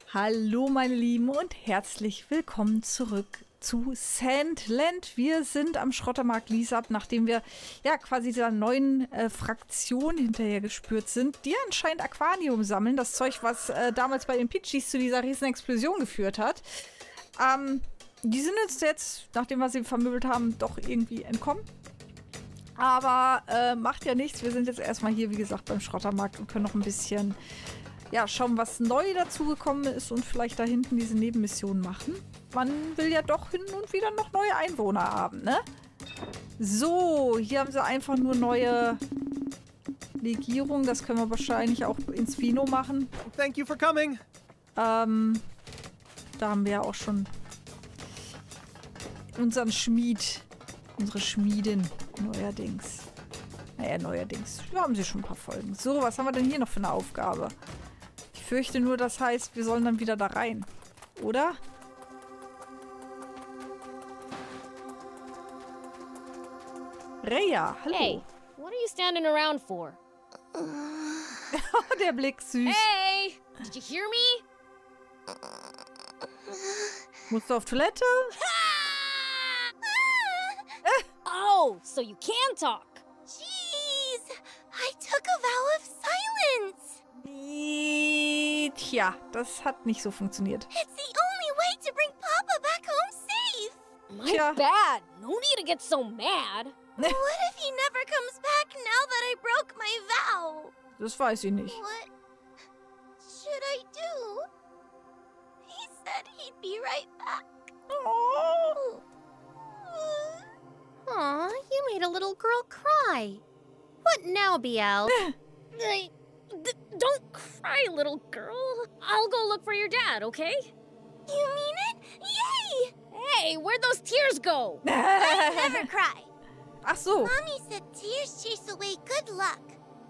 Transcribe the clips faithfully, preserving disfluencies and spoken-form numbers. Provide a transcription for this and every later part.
Hallo meine Lieben und herzlich willkommen zurück zu Sandland. Wir sind am Schrottermarkt Liesab, nachdem wir ja quasi dieser neuen äh, Fraktion hinterher gespürt sind, die anscheinend Aquarium sammeln. Das Zeug, was äh, damals bei den Pitchis zu dieser riesen Explosion geführt hat. Ähm, die sind uns jetzt, nachdem wir sie vermöbelt haben, doch irgendwie entkommen. Aber äh, macht ja nichts. Wir sind jetzt erstmal hier, wie gesagt, beim Schrottermarkt und können noch ein bisschen ja, schauen, was neu dazugekommen ist und vielleicht da hinten diese Nebenmission machen. Man will ja doch hin und wieder noch neue Einwohner haben, ne? So, hier haben sie einfach nur neue Legierung. Das können wir wahrscheinlich auch ins Vino machen. Thank you for coming. Ähm, da haben wir ja auch schon unseren Schmied, unsere Schmiedin neuerdings. Naja, neuerdings. Wir haben sie schon ein paar Folgen. So, was haben wir denn hier noch für eine Aufgabe? Ich fürchte nur, das heißt, wir sollen dann wieder da rein. Oder? Rhea, hallo. Hey, what are you standing around for? Der Blick süß. Hey, did you hear me? Musst du auf Toilette? Oh, so you can talk. Jeez, I took a vow of silence. Tja, das hat nicht so funktioniert. It's the only way to bring Papa back home safe. My Yeah. bad. No need to get so mad. What if he never comes back now that I broke my vow? Das weiß ich nicht. What should I do? He said he'd be right back. Oh. Aw, you made a little girl cry. What now, Biel? I, d- don't cry, little girl. I'll go look for your dad, okay? You mean it? Yay! Hey, where'd those tears go? I never cry. Ach so. Mommy said tears chase away good luck.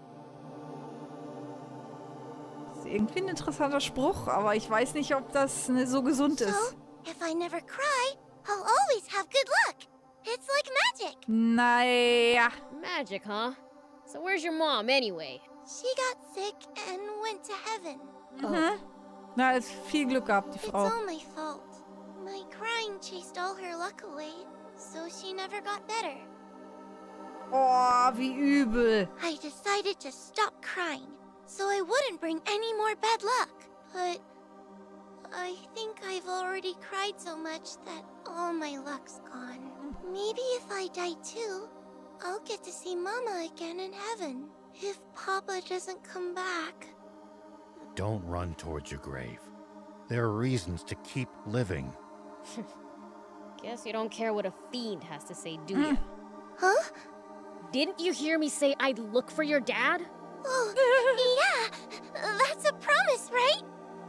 Das ist irgendwie ein interessanter Spruch, aber ich weiß nicht, ob das ne, so gesund ist. So, if I never cry, I'll always have good luck. It's like magic. Naja. Magic, huh? So where's your mom, anyway? She got sick and went to heaven. Mhm. Na, ist viel Glück gehabt, die It's Frau. all my fault. My crying chased all her luck away, so she never got better. Oh, wie übel. I decided to stop crying, so I wouldn't bring any more bad luck. But I think I've already cried so much that all my luck's gone. Maybe if I die too, I'll get to see Mama again in heaven. If Papa doesn't come back. Don't run towards your grave. There are reasons to keep living. Guess you don't care what a fiend has to say, do you? Huh? Didn't you hear me say I'd look for your dad? Oh, yeah. That's a promise, right?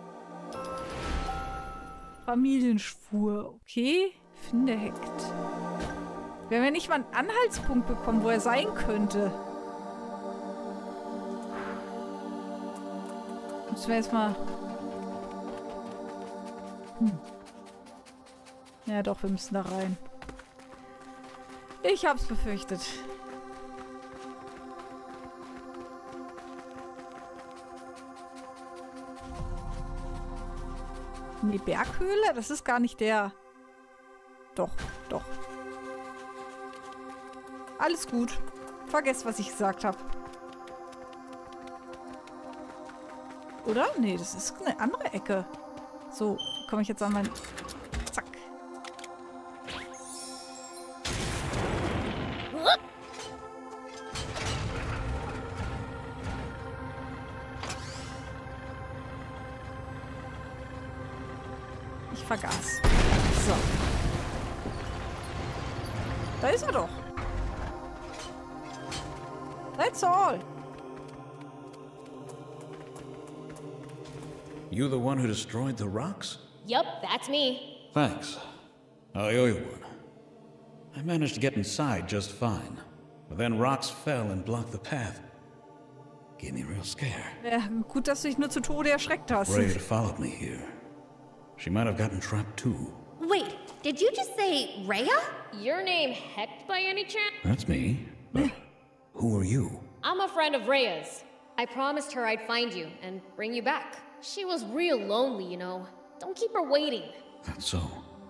Familienschwur. Okay. Finde hackt. Wir haben ja nicht mal einen Anhaltspunkt bekommen, wo er sein könnte. Müssen wir jetzt mal... Hm. Ja doch, wir müssen da rein. Ich hab's befürchtet. Die Berghöhle? Das ist gar nicht der... Doch, doch. Alles gut. Vergesst, was ich gesagt habe. Oder? Nee, das ist eine andere Ecke. So, wie komme ich jetzt an mein... Zack. Ich vergaß. So. Da ist er doch. That's all. You the one who destroyed the rocks? Yup, that's me. Thanks. I owe you one. I managed to get inside just fine. But then rocks fell and blocked the path. Gave me a real scare. Ja, gut, dass du dich nur zu Tode erschreckt hast. Ray had followed me here. She might have gotten trapped too. Wait, did you just say Rhea? Your name Hecht by any chance? That's me. But who are you? I'm a friend of Rhea's. I promised her I'd find you and bring you back. She was real lonely, you know. Don't keep her waiting. That's so.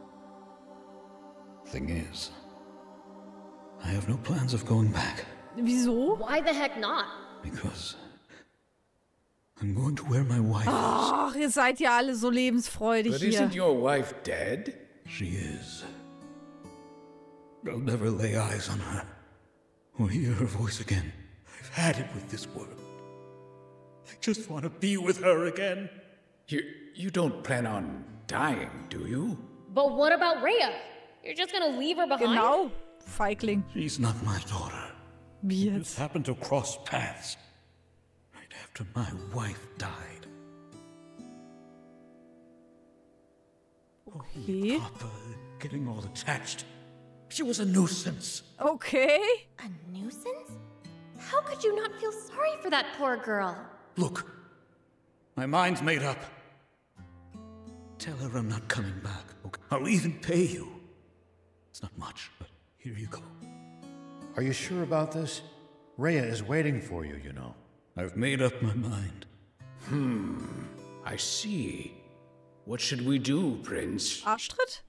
Thing is, I have no plans of going back. Wieso? Why the heck not? Because I'm going to where my wife Ach, ihr seid ja alle so lebensfreudig But hier. isn't your wife dead? is. She is. I'll never lay eyes on her or hear her voice again. I've had it with this world. I just want to be with her again. You you don't plan on dying, do you? But what about Rhea? You're just gonna leave her behind? Genau, Feigling. She's not my daughter. Wie We jetzt? just happened to cross paths right after my wife died. Okay. Papa getting all attached. She was a nuisance. Okay. A nuisance? How could you not feel sorry for that poor girl? Look, my mind's made up. Tell her I'm not coming back. Okay? I'll even pay you. It's not much, but here you go. Are you sure about this? Rhea is waiting for you, you know. I've made up my mind. I see. What should we do, Prince? Arschtritt?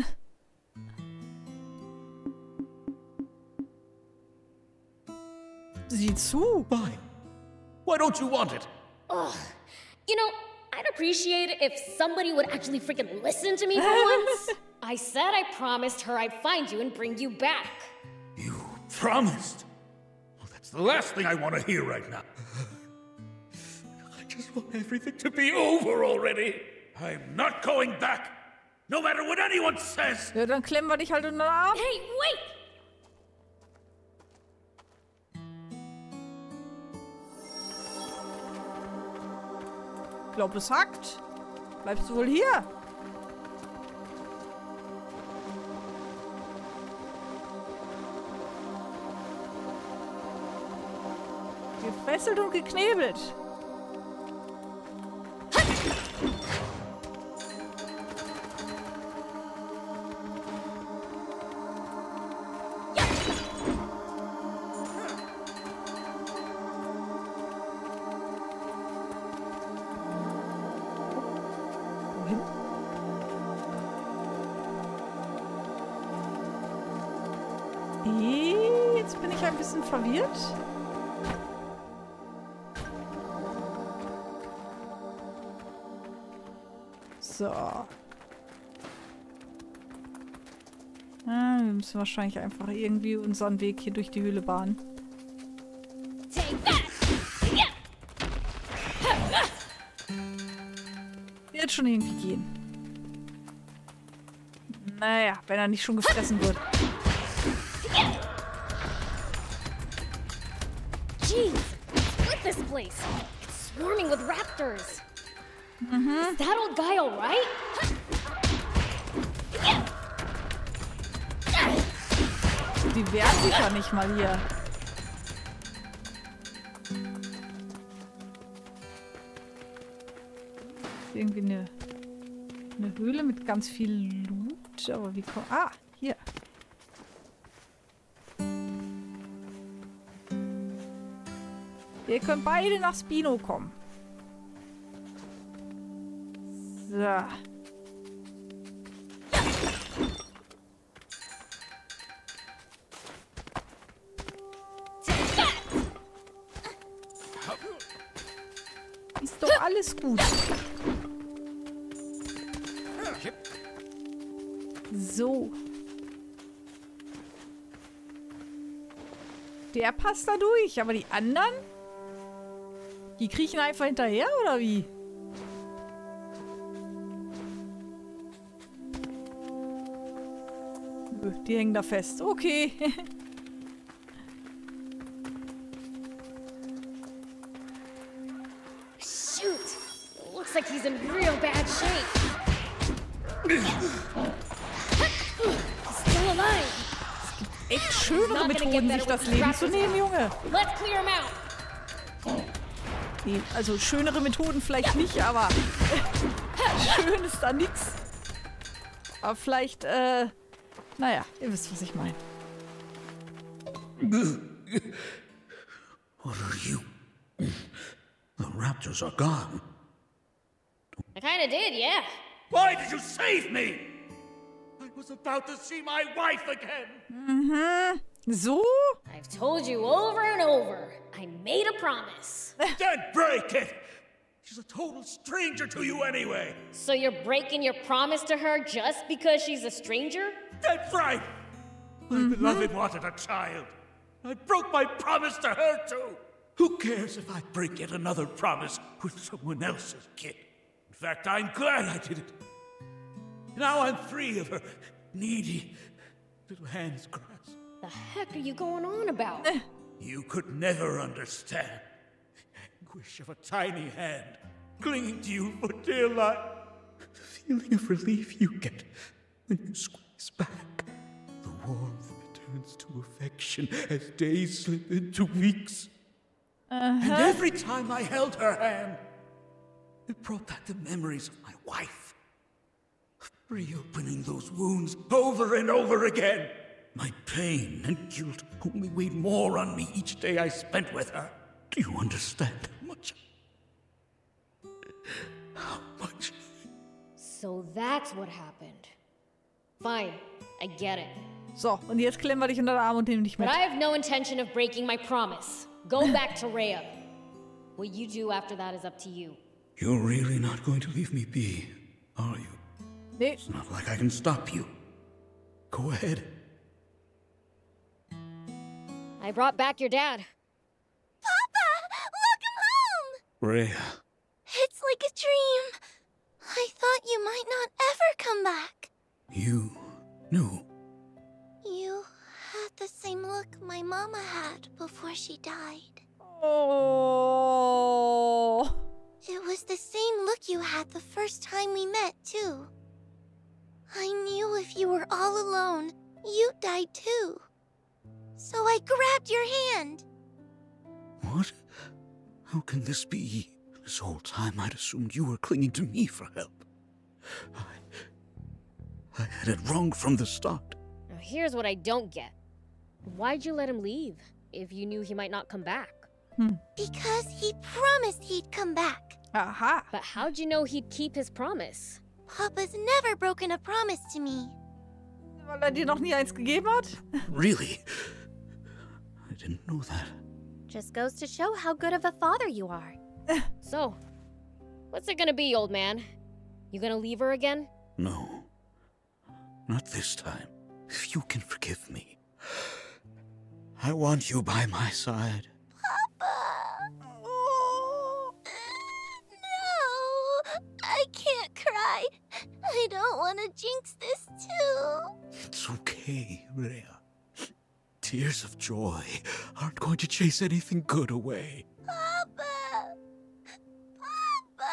Sieh zu. Fine. Why don't you want it? Ugh. You know, I'd appreciate it if somebody would actually freaking listen to me for once. I said I promised her I'd find you and bring you back. You promised. Well, that's the last thing I want to hear right now. I just want everything to be over already. I'm not going back, no matter what anyone says. Ja, dann klemmen wir dich halt unter den Arm. Hey, wait! Ich glaube, es hackt. Bleibst du wohl hier? Gefesselt und geknebelt. Wohin? Eh, Jetzt bin ich ein bisschen verwirrt. So. Ah, wir müssen wahrscheinlich einfach irgendwie unseren Weg hier durch die Höhle bahnen. Take that! Yeah! Wird schon irgendwie gehen. Naja, wenn er nicht schon gefressen wird. Jeez, look at this place. It's swarming with raptors. Is that old guy all right? Die wehren sich ja nicht mal hier. Ist irgendwie eine, eine Höhle mit ganz viel Loot. Aber wie kommt... Ah, hier. Ihr könnt beide nach Spino kommen. So. Ist doch alles gut. So. Der passt da durch, aber die anderen? Die kriechen einfach hinterher, oder wie? Nö, die hängen da fest. Okay. Shoot! Looks like he's in real bad shape. He's still alive. Echt schönere Methoden, sich das Leben zu nehmen, Junge. Let's clear him out. Nee, also schönere Methoden vielleicht nicht, aber schön ist da nix. Aber vielleicht, äh, naja, ihr wisst, was ich meine. What are you? The raptors are gone. I kinda did, yeah. Why did you save me? I was about to see my wife again. Mhm. So? I've told you over and over. I made a promise. Then break it. She's a total stranger to you anyway. So you're breaking your promise to her just because she's a stranger? That's right. My mm-hmm. beloved wanted a child. I broke my promise to her too. Who cares if I break yet another promise with someone else's kid? In fact, I'm glad I did it. Now I'm free of her needy little hands grasp. The heck are you going on about? You could never understand the anguish of a tiny hand clinging to you for dear life. The feeling of relief you get when you squeeze back. The warmth turns to affection as days slip into weeks. Uh-huh. And every time I held her hand, it brought back the memories of my wife. Reopening those wounds over and over again. My pain and guilt only weighed more on me each day I spent with her. Do you understand how much? How much? So that's what happened. Fine, I get it. So, und jetzt klemmen wir dich unter den Arm und nehmen dich mit. But I have no intention of breaking my promise. Go back to Rhea. What you do after that is up to you. You're really not going to leave me be, are you? Nee. It's not like I can stop you. Go ahead. I brought back your dad. Papa! Welcome home! Rhea. It's like a dream. I thought you might not ever come back. You knew. You had the same look my mama had before she died. Oh. It was the same look you had the first time we met, too. I knew if you were all alone, you died too. So I grabbed your hand. What? How can this be? This whole time I'd assumed you were clinging to me for help. I... I had it wrong from the start. Now here's what I don't get. Why'd you let him leave, if you knew he might not come back? Hmm. Because he promised he'd come back. Aha. But how'd you know he'd keep his promise? Papa's never broken a promise to me. Weil er dir noch nie eins gegeben hat? Really? I didn't know that. Just goes to show how good of a father you are. So, what's it gonna be, old man? You gonna leave her again? No. Not this time. If you can forgive me. I want you by my side. Papa! Oh. No! I can't cry. I don't want to jinx this too. It's okay, Rhea. Tears of joy aren't going to chase anything good away. Papa! Papa!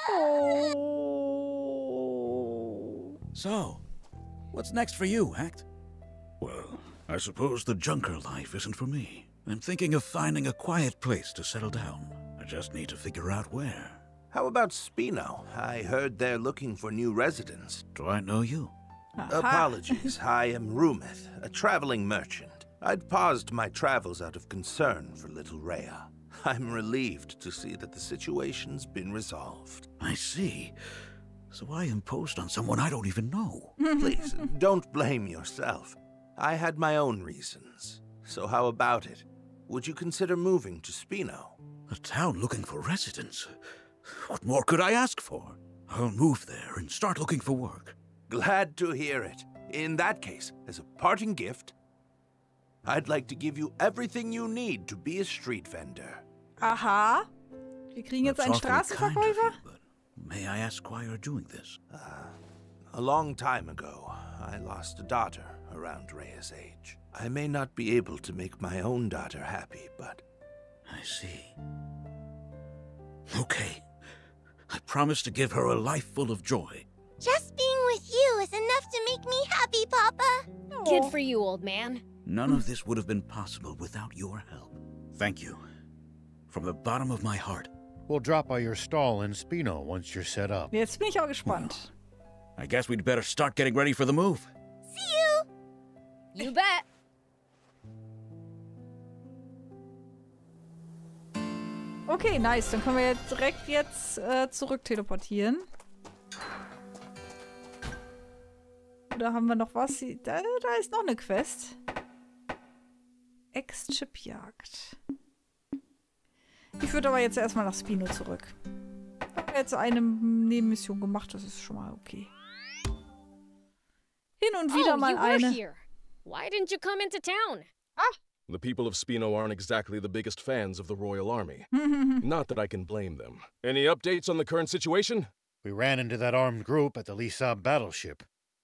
Oh. So, what's next for you, Act? Well, I suppose the junker life isn't for me. I'm thinking of finding a quiet place to settle down. I just need to figure out where. How about Spino? I heard they're looking for new residents. Do I know you? Aha. Apologies, I am Rumith, a traveling merchant. I'd paused my travels out of concern for little Rhea. I'm relieved to see that the situation's been resolved. I see. So I imposed on someone I don't even know. Please, don't blame yourself. I had my own reasons. So how about it? Would you consider moving to Spino? A town looking for residents? What more could I ask for? I'll move there and start looking for work. Glad to hear it. In that case, as a parting gift, I'd like to give you everything you need to be a street vendor. Aha. Wir kriegen jetzt einen That's awfully kind of Straßenverkäufer. you, but may I ask why you're doing this? Uh, a long time ago, I lost a daughter around Rhea's age. I may not be able to make my own daughter happy, but... I see. Okay. I promise to give her a life full of joy. Just being with you is enough to make me happy, Papa. Good for you, old man. None of this would have been possible without your help. Thank you. From the bottom of my heart. We'll drop by your stall in Spino once you're set up. Jetzt bin ich auch gespannt. I guess we'd better start getting ready for the move. See you. You bet. Okay, nice. Dann können wir jetzt direkt jetzt äh, zurück teleportieren. Oder haben wir noch was? Da, da ist noch eine Quest. Ex-Chip-Jagd. Ich würde aber jetzt erstmal nach Spino zurück. Haben wir jetzt eine Nebenmission gemacht, das ist schon mal okay. Hin und wieder oh, mal you were eine. Here. Why didn't you come into town? The people of Spino aren't exactly the biggest fans of the Royal Army. Not that I can blame them. Any updates on the current situation? We ran into that armed group at the Lisa battleship.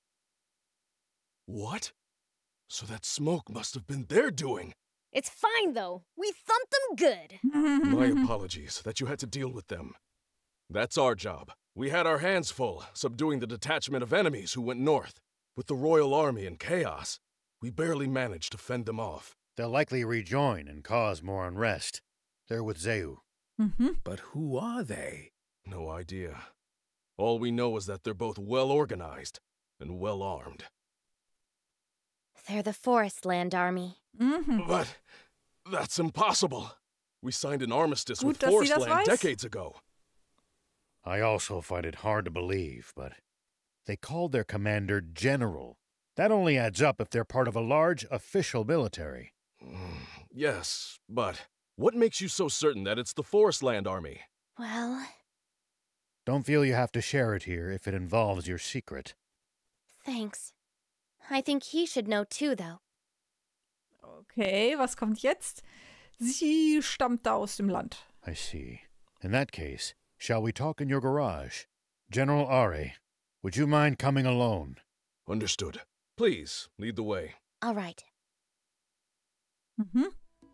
What? So that smoke must have been their doing. It's fine, though. We thumped them good. My apologies that you had to deal with them. That's our job. We had our hands full, subduing the detachment of enemies who went north. With the Royal Army in chaos, we barely managed to fend them off. They'll likely rejoin and cause more unrest. They're with Zeu. Mhm. But who are they? No idea. All we know is that they're both well organized and well armed. They're the Forestland Army. Mhm. But that's impossible. We signed an armistice Gut, with dass sie das Forestland weiß. decades ago. I also find it hard to believe, but they called their commander General. That only adds up if they're part of a large official military. Mm, yes, but what makes you so certain that it's the Forestland Army? Well, Don't feel you have to share it here if it involves your secret. thanks. I think he should know too, though. Okay, was kommt jetzt? Sie stammt da aus dem Land. I see. In that case, shall we talk in your garage? General Are, would you mind coming alone? Understood. Please, lead the way. All right. Mhm.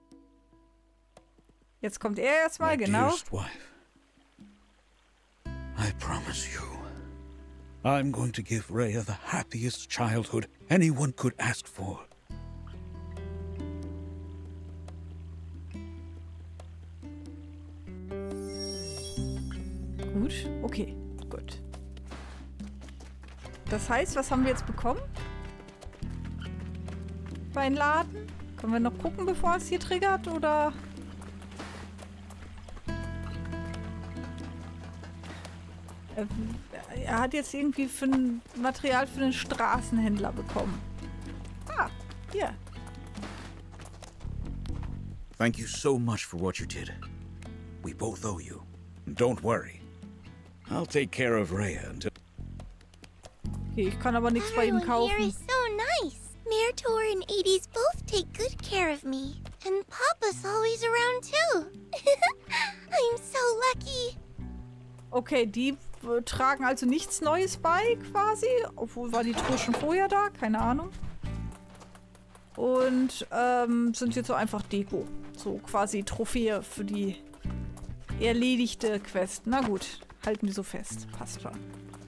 Jetzt kommt er erstmal, My genau. dearest wife, I promise you, I'm going to give Rhea the happiest childhood anyone could ask for. Gut, okay, gut. Das heißt, was haben wir jetzt bekommen? Bei den Laden? Können wir noch gucken, bevor es hier triggert, oder? Er, er hat jetzt irgendwie für ein Material für einen Straßenhändler bekommen. Ah, hier. Thank you so much for what you did. We both owe you. Don't worry. I'll take care of Rhea until... Okay, ich kann aber nichts bei ihm Everyone here kaufen. is so nice. Meritor and Hades both take good care of me. And Papa's always around too. I'm so lucky. Okay, die äh, tragen also nichts Neues bei, quasi. Obwohl war die Truhe schon vorher da, keine Ahnung. Und ähm, sind jetzt so einfach Deko. So quasi Trophäe für die erledigte Quest. Na gut, halten wir so fest. Passt schon.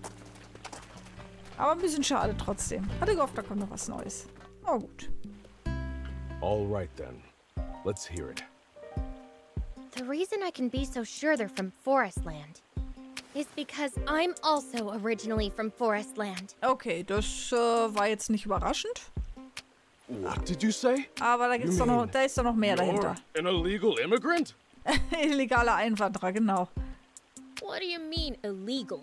Aber ein bisschen schade trotzdem. Hatte gehofft, da kommt noch was Neues. Aber gut. All right then. Let's hear it. The reason I can be so sure they're from Forestland is because I'm also originally from Forestland. Okay, das äh, war jetzt nicht überraschend. What did you say? Aber da, gibt's doch noch, da ist doch noch mehr dahinter. You're an illegal immigrant? Illegaler Einwanderer, genau. What do you mean, illegal?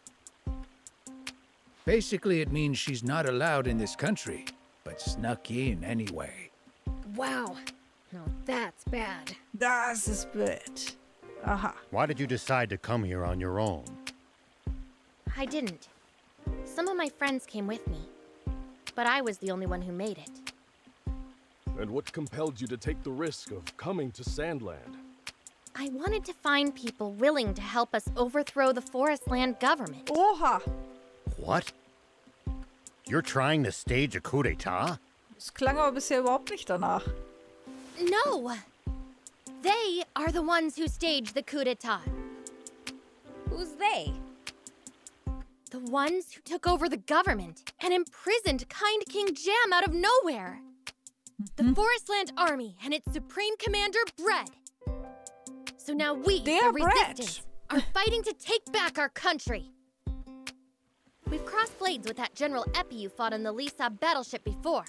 Basically, it means she's not allowed in this country, but snuck in anyway. Wow. No, that's bad. Das ist blöd. Aha. Why did you decide to come here on your own? I didn't. Some of my friends came with me, but I was the only one who made it. And what compelled you to take the risk of coming to Sandland? I wanted to find people willing to help us overthrow the Forestland government. Oha. What? You're trying to stage a coup d'etat? Das klang aber bisher überhaupt nicht danach. No! They are the ones who staged the coup d'etat. Who's they? The ones who took over the government and imprisoned Kind King Jam out of nowhere. The Forestland Army and its supreme commander, Bread. So now we, Der the Bread. Resistance, are fighting to take back our country. We've crossed blades with that General Epi you fought on the Lisa battleship before.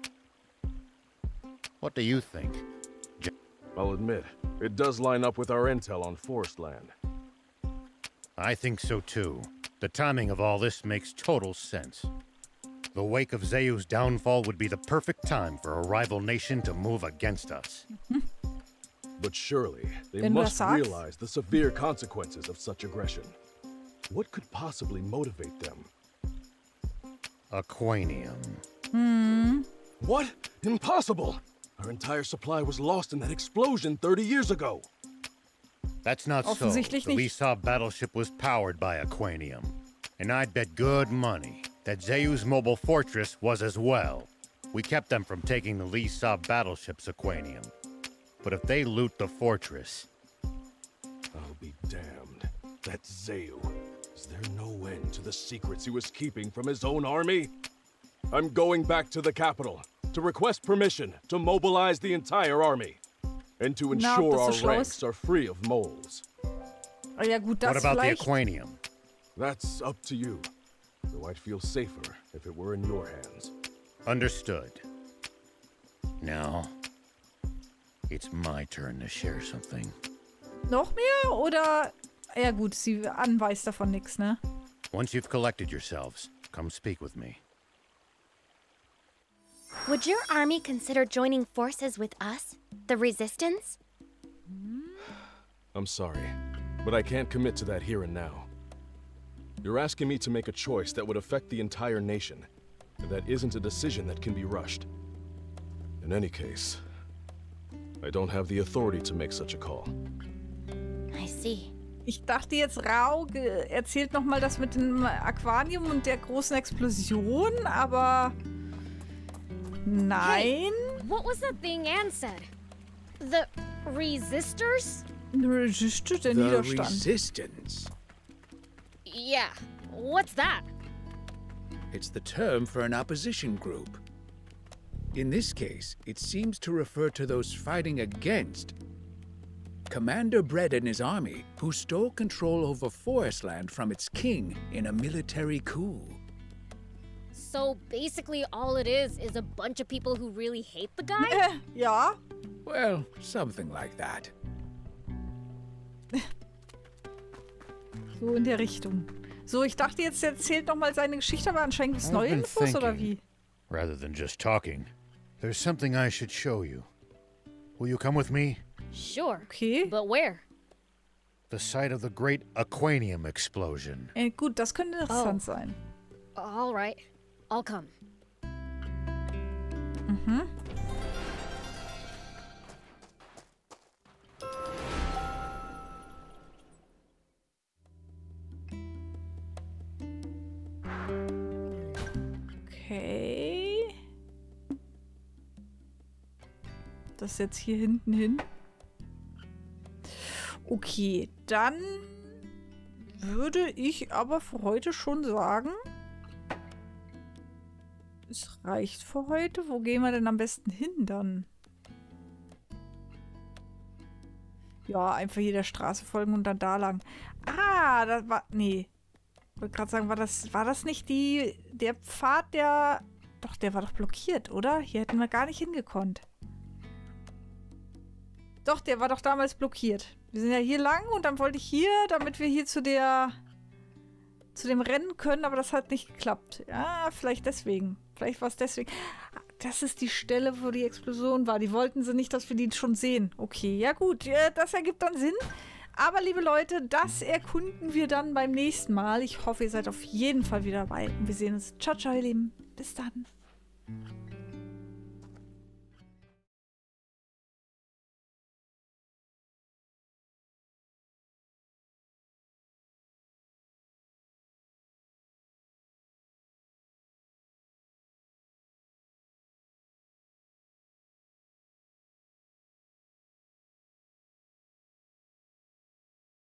What do you think? I'll admit, it does line up with our intel on Forestland. I think so too. The timing of all this makes total sense. The wake of Zeu's downfall would be the perfect time for a rival nation to move against us. But surely, they Wenn du must das sagst. realize the severe consequences of such aggression. What could possibly motivate them? Aquanium. Hm. What? Impossible! Our entire supply was lost in that explosion thirty years ago. That's not so. Offensichtlich The nicht. Lisab battleship was powered by Aquanium. And I'd bet good money that Zeu's mobile fortress was as well. We kept them from taking the Lisab battleship's Aquanium. But if they loot the fortress... I'll be damned. That's Zeu. Is there no end to the secrets he was keeping from his own army? I'm going back to the capital to request permission to mobilize the entire army. And to Na, ensure ob our das so schlau ranks ist? are free of moles. Ah, ja gut, What das about vielleicht. the Aquanium? That's up to you. Though I'd feel safer if it were in your hands. Understood. Now, it's my turn to share something. Noch mehr? Oder... Ja gut, sie anweist davon nichts, ne? Once you've collected yourselves, come speak with me. Would your army consider joining forces with us? The Resistance? I'm sorry, but I can't commit to that here and now. You're asking me to make a choice that would affect the entire nation, and that isn't a decision that can be rushed. In any case, I don't have the authority to make such a call. I see. Ich dachte jetzt, Rao ge- erzählt nochmal das mit dem Aquarium und der großen Explosion, aber... Nein. What was that thing Anne said? The resistors? Resiste, der The Widerstand. Resistance. Yeah. What's that? It's the term for an opposition group. In this case, it seems to refer to those fighting against Commander Bread and his army, who stole control over Forestland from its king in a military coup. So basically all it is is a bunch of people who really hate the guy? Äh, ja. Well, something like that. So in der Richtung. So, ich dachte jetzt, er erzählt nochmal seine Geschichte, aber anscheinend gibt's I've neue been Infos, oder thinking. wie? Rather than just talking, there's something I should show you. Will you come with me? Sure. Okay. But where? The site of the great Aquanium explosion. Äh, gut, das könnte interessant Oh. sein. All right. I'll come. Mhm. Okay. Das jetzt hier hinten hin. Okay, dann würde ich aber für heute schon sagen, es reicht für heute. Wo gehen wir denn am besten hin dann? Ja, einfach hier der Straße folgen und dann da lang. Ah, das war... Nee. Ich wollte gerade sagen, war das, war das nicht die... Der Pfad, der... Doch, der war doch blockiert, oder? Hier hätten wir gar nicht hingekonnt. Doch, der war doch damals blockiert. Wir sind ja hier lang und dann wollte ich hier, damit wir hier zu der... zu dem Rennen können, aber das hat nicht geklappt. Ja, vielleicht deswegen. Vielleicht war es deswegen. Das ist die Stelle, wo die Explosion war. Die wollten sie nicht, dass wir die schon sehen. Okay, ja gut, ja, das ergibt dann Sinn. Aber liebe Leute, das erkunden wir dann beim nächsten Mal. Ich hoffe, ihr seid auf jeden Fall wieder dabei. Und wir sehen uns. Ciao, ciao, ihr Lieben. Bis dann.